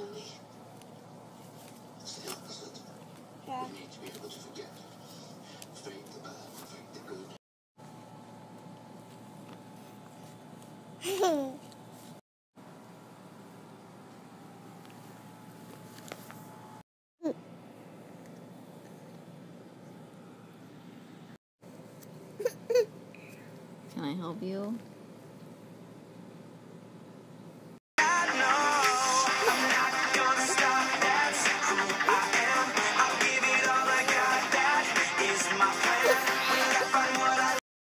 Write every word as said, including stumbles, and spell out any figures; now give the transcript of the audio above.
lonely. It's the opposite. Yeah. We need to be able to forget. Fade the bad, fade the good. Can I help you?